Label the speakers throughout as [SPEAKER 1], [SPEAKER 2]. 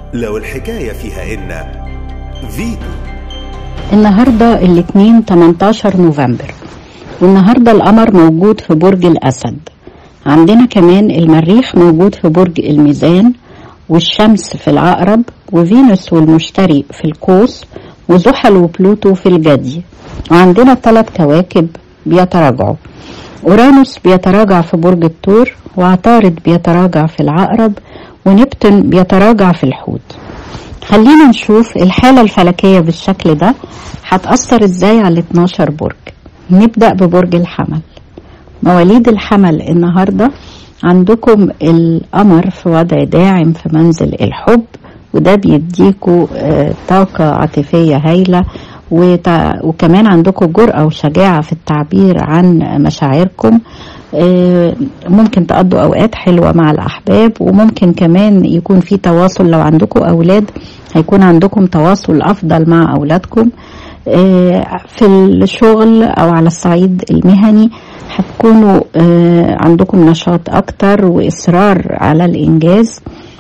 [SPEAKER 1] لو الحكاية فيها إن فيتو.
[SPEAKER 2] النهاردة الاثنين 18 نوفمبر، والنهاردة القمر موجود في برج الأسد. عندنا كمان المريخ موجود في برج الميزان، والشمس في العقرب، وفينوس والمشتري في القوس، وزحل وبلوتو في الجدي. وعندنا 3 كواكب بيتراجعوا. أورانوس بيتراجع في برج الثور، وعطارد بيتراجع في العقرب، ونبتون بيتراجع في الحوت. خلينا نشوف الحالة الفلكية بالشكل ده هتأثر ازاي على 12 برج. نبدأ ببرج الحمل. مواليد الحمل النهاردة عندكم القمر في وضع داعم في منزل الحب، وده بيديكوا طاقة عاطفية هايلة، وكمان عندكم جرأة وشجاعة في التعبير عن مشاعركم. ممكن تقضوا أوقات حلوة مع الأحباب، وممكن كمان يكون في تواصل. لو عندكم أولاد هيكون عندكم تواصل أفضل مع أولادكم. في الشغل أو على الصعيد المهني هتكونوا عندكم نشاط أكتر وإصرار على الإنجاز،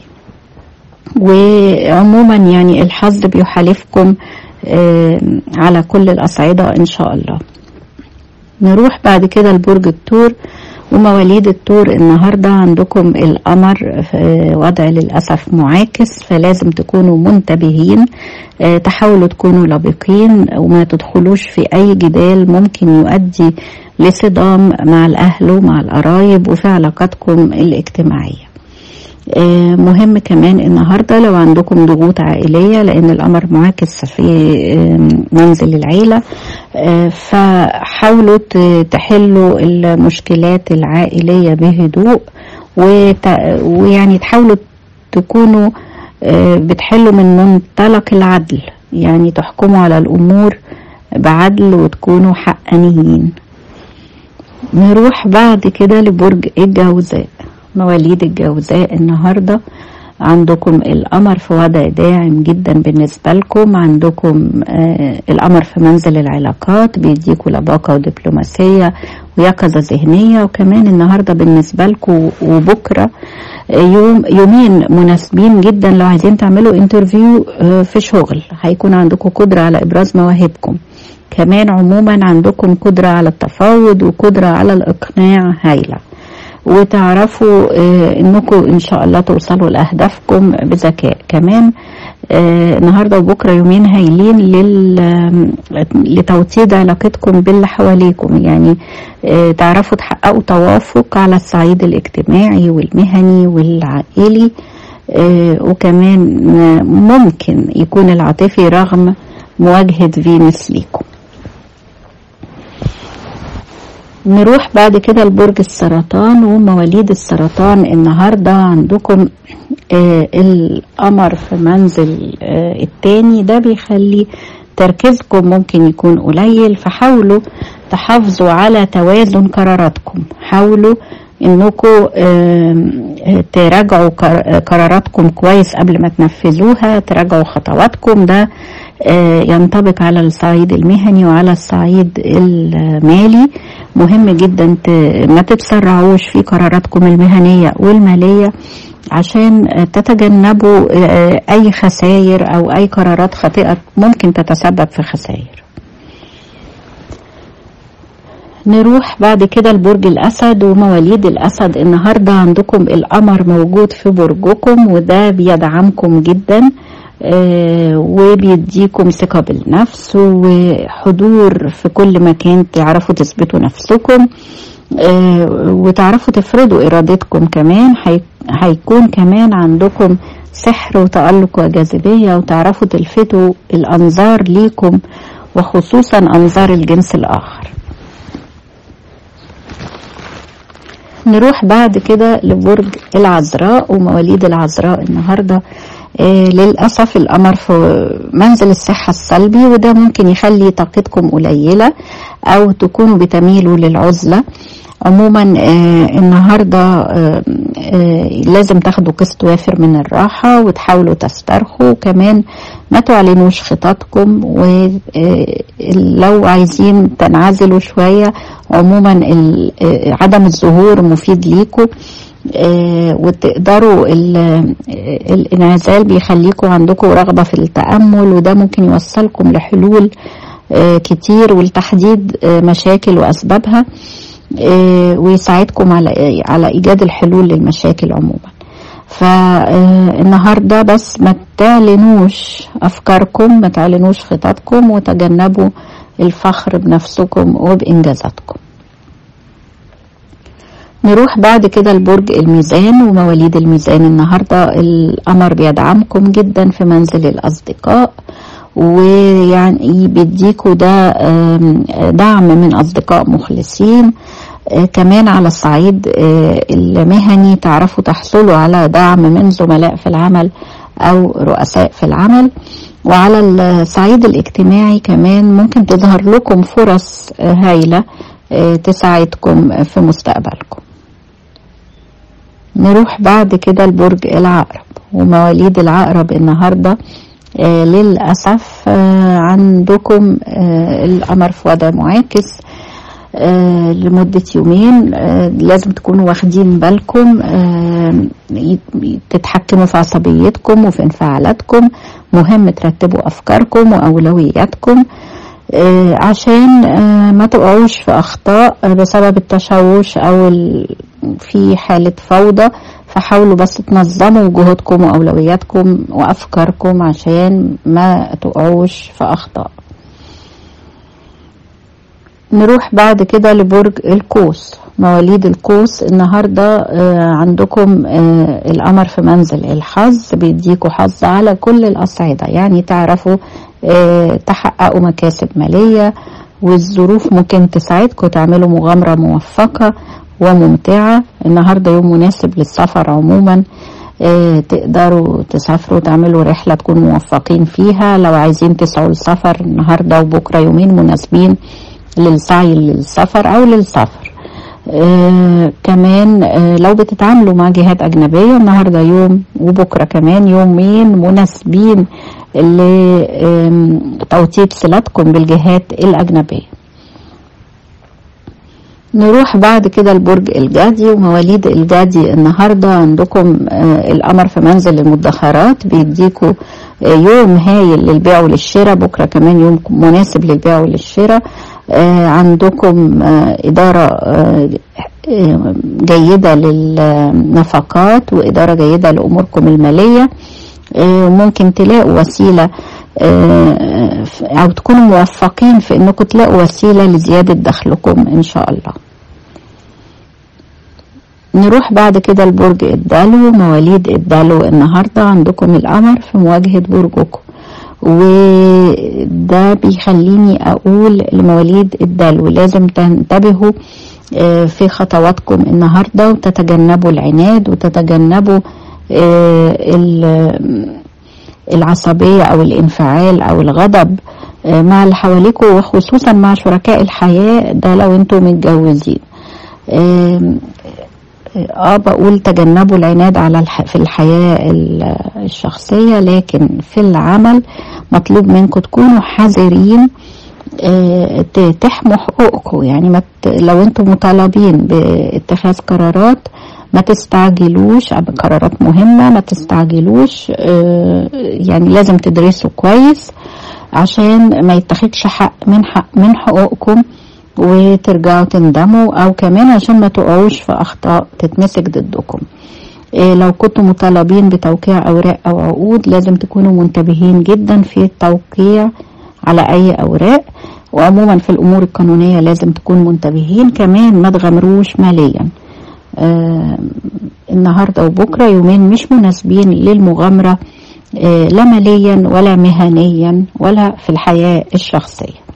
[SPEAKER 2] وعموما يعني الحظ بيحالفكم على كل الأصعدة إن شاء الله. نروح بعد كده لبرج الثور. ومواليد الثور النهاردة عندكم القمر في وضع للأسف معاكس، فلازم تكونوا منتبهين. تحاولوا تكونوا لبقين وما تدخلوش في أي جدال ممكن يؤدي لصدام مع الأهل ومع القرايب وفي علاقاتكم الاجتماعية. مهم كمان النهاردة لو عندكم ضغوط عائلية، لأن القمر معاكس في منزل العيلة، فحاولوا تحلوا المشكلات العائلية بهدوء، ويعني تحاولوا تكونوا بتحلوا من منطلق العدل، يعني تحكموا على الأمور بعدل وتكونوا حقانيين. نروح بعد كده لبرج الجوزاء. مواليد الجوزاء النهاردة عندكم القمر في وضع داعم جدا بالنسبة لكم. عندكم القمر في منزل العلاقات، بيديكوا لباقة ودبلوماسية ويقظة ذهنية. وكمان النهاردة بالنسبة لكم وبكرة يومين مناسبين جدا لو عايزين تعملوا انترفيو في شغل. هيكون عندكم قدرة على إبراز مواهبكم. كمان عموما عندكم قدرة على التفاوض وقدرة على الإقناع هايلة، وتعرفوا انكم ان شاء الله توصلوا لأهدافكم بذكاء. كمان النهاردة وبكرة يومين هايلين لتوطيد علاقتكم باللي حواليكم، يعني تعرفوا تحققوا توافق على الصعيد الاجتماعي والمهني والعائلي، وكمان ممكن يكون العاطفي رغم مواجهة فينوس ليكم. نروح بعد كده لبرج السرطان. ومواليد السرطان النهاردة عندكم القمر في منزل التاني، ده بيخلي تركيزكم ممكن يكون قليل، فحاولوا تحافظوا على توازن قراراتكم. حاولوا انكم تراجعوا قراراتكم كويس قبل ما تنفذوها، تراجعوا خطواتكم. ده ينطبق على الصعيد المهني وعلى الصعيد المالي. مهم جدا ما تتسرعوش في قراراتكم المهنية والمالية عشان تتجنبوا اي خسائر او اي قرارات خاطئة ممكن تتسبب في خسائر. نروح بعد كده لبرج الأسد. ومواليد الأسد النهاردة عندكم القمر موجود في برجكم، وده بيدعمكم جدا وبيديكم ثقة بالنفس وحضور في كل مكان، تعرفوا تثبتوا نفسكم وتعرفوا تفرضوا إرادتكم. كمان هيكون كمان عندكم سحر وتألق وجاذبية، وتعرفوا تلفتوا الأنظار ليكم وخصوصا أنظار الجنس الآخر. نروح بعد كده لبرج العذراء. ومواليد العذراء النهاردة للأسف القمر في منزل الصحة السلبي، وده ممكن يخلي طاقتكم قليلة أو تكونوا بتميلوا للعزلة. عموما النهاردة لازم تاخدوا قسط وافر من الراحة وتحاولوا تسترخوا. كمان ما تعلنوش خططكم، ولو عايزين تنعزلوا شوية عموما عدم الظهور مفيد ليكم. وتقدروا الانعزال بيخليكم عندكم رغبة في التأمل، وده ممكن يوصلكم لحلول كتير ولتحديد مشاكل وأسبابها، ويساعدكم على إيجاد الحلول للمشاكل عموما. فالنهاردة بس ما تعلنوش أفكاركم، ما تعلنوش خططكم، وتجنبوا الفخر بنفسكم وبإنجازاتكم. نروح بعد كده لبرج الميزان ومواليد الميزان. النهاردة القمر بيدعمكم جدا في منزل الأصدقاء، ويعني بيديكوا ده دعم من أصدقاء مخلصين. كمان على الصعيد المهني تعرفوا تحصلوا على دعم من زملاء في العمل أو رؤساء في العمل. وعلى الصعيد الاجتماعي كمان ممكن تظهر لكم فرص هايلة تساعدكم في مستقبلكم. نروح بعد كده لبرج العقرب ومواليد العقرب. النهاردة للأسف عندكم القمر في وضع معاكس لمدة يومين. لازم تكونوا واخدين بالكم، تتحكموا في عصبيتكم وفي انفعالاتكم. مهم ترتبوا أفكاركم وأولوياتكم عشان ما تقعوش في أخطاء بسبب التشوش أو في حالة فوضى. فحاولوا بس تنظموا جهودكم وأولوياتكم وأفكاركم عشان ما تقعوش في أخطاء. نروح بعد كده لبرج القوس. مواليد القوس النهاردة عندكم القمر في منزل الحظ، بيديكوا حظ على كل الأصعدة، يعني تعرفوا تحققوا مكاسب مالية، والظروف ممكن تساعدكم تعملوا مغامرة موفقة وممتعة. النهاردة يوم مناسب للسفر عموما، تقدروا تسافروا تعملوا رحلة تكونوا موفقين فيها. لو عايزين تسعوا للسفر النهاردة وبكرة يومين مناسبين للسعي للسفر أو للسفر. كمان لو بتتعاملوا مع جهات أجنبية النهاردة يوم وبكرة كمان يومين مناسبين لتوطيد صلتكم بالجهات الأجنبية. نروح بعد كده لبرج الجدي ومواليد الجدي. النهاردة عندكم القمر في منزل المدخرات، بيديكوا يوم هايل للبيع وللشراء. بكرة كمان يوم مناسب للبيع وللشراء. عندكم إدارة جيدة للنفقات وإدارة جيدة لأموركم المالية. ممكن تلاقوا وسيلة أو تكونوا موفقين في أنكم تلاقوا وسيلة لزيادة دخلكم إن شاء الله. نروح بعد كده لبرج الدلو. مواليد الدلو النهاردة عندكم القمر في مواجهة برجكم، وده بيخليني أقول لمواليد الدلو لازم تنتبهوا في خطواتكم النهاردة، وتتجنبوا العناد وتتجنبوا العصبية أو الانفعال أو الغضب مع اللي حواليكم، وخصوصا مع شركاء الحياة. ده لو انتم متجوزين. بقول تجنبوا العناد في الحياة الشخصية، لكن في العمل مطلوب منكم تكونوا حذرين، تحموا حقوقكم. يعني لو انتم مطالبين باتخاذ قرارات ما تستعجلوش، قرارات مهمة ما تستعجلوش. يعني لازم تدرسوا كويس عشان ما يتخذش حق من حقوقكم وترجعوا تندموا، او كمان عشان ما تقعوش في اخطاء تتمسك ضدكم. لو كنتوا مطالبين بتوقيع اوراق او عقود لازم تكونوا منتبهين جدا في التوقيع على اي اوراق، وعموما في الامور القانونية لازم تكونوا منتبهين. كمان ما تغامروش ماليا. النهاردة وبكرة يومين مش مناسبين للمغامرة، لا ماليا ولا مهنيا ولا في الحياة الشخصية.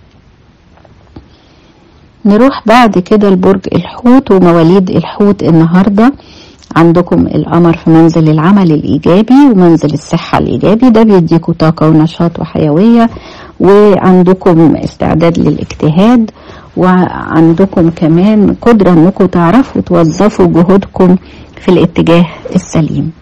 [SPEAKER 2] نروح بعد كده لبرج الحوت ومواليد الحوت. النهاردة عندكم القمر في منزل العمل الإيجابي ومنزل الصحة الإيجابي، ده بيديكوا طاقة ونشاط وحيوية، وعندكم استعداد للاجتهاد، وعندكم كمان قدرة انكم تعرفوا توظفوا جهودكم في الاتجاه السليم.